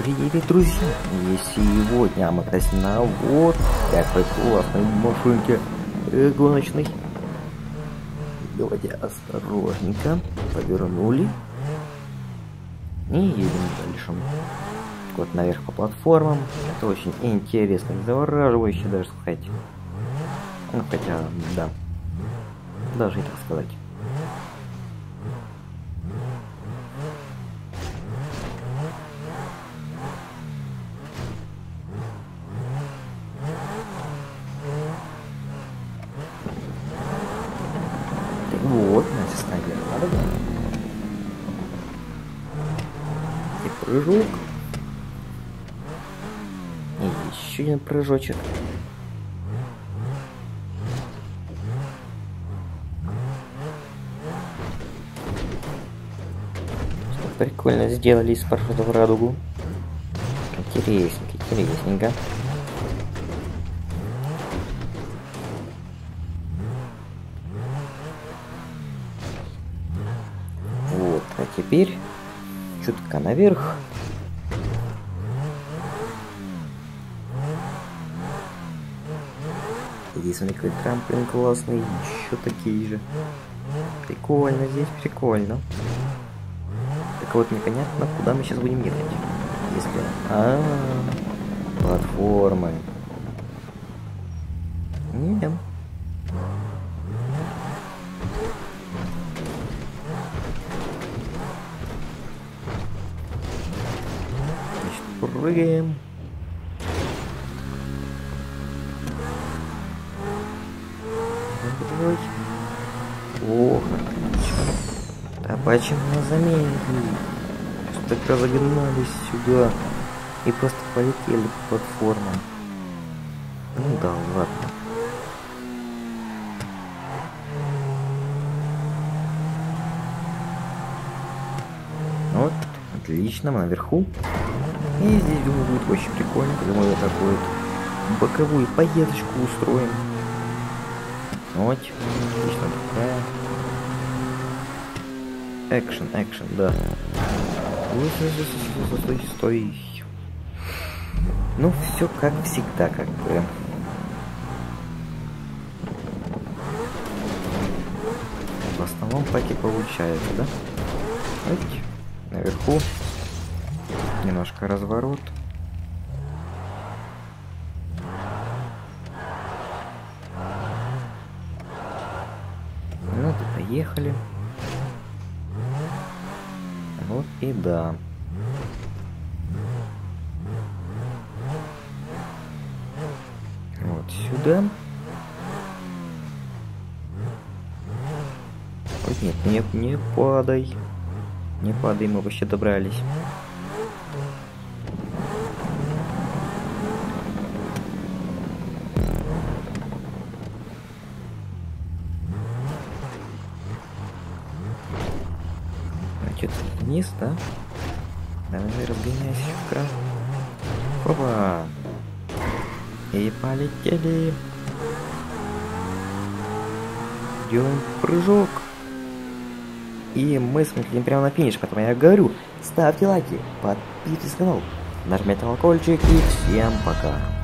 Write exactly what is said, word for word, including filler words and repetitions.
Привет, друзья! И сегодня мы катаемся на вот такой классной машинке э, гоночной. Давайте осторожненько повернули и едем дальше. Вот наверх по платформам. Это очень интересно и завораживающе, даже сказать. Ну хотя, да, даже и так сказать. Вот, значит, наверх надо, да? И прыжок. И еще один прыжочек. Что прикольно сделали из парашюта в радугу. Интересненько, интересненько. Вот, а теперь чутка наверх. Здесь у меня какой-то трамплин классный, еще такие же. Прикольно, здесь прикольно. Так вот, непонятно, куда мы сейчас будем ехать. Если... А, -а, -а платформы. Нет. Значит, прыгаем. Ох, отлично. Да почему нас замедлили? Что так разогнались сюда и просто полетели по платформам. Ну да, ладно. Вот, отлично, мы наверху. И здесь, думаю, будет очень прикольно, когда мы вот такую вот боковую поездочку устроим. Вот, отлично такая. Экшен, экшен, да. Стой, стой, стой. Ну, все как всегда, как бы. В основном так и получается, да? Вот, наверху. Немножко разворот. Ну, поехали. Вот и да. Вот сюда. Ой, нет, нет, не падай. Не падай, мы вообще добрались. Значит, вниз, да? Давай разгоняйся-ка. Опа! И полетели. Делаем прыжок. И мы смотрим прямо на финиш, поэтому я говорю, ставьте лайки, подписывайтесь на канал, нажмите на колокольчик и всем пока.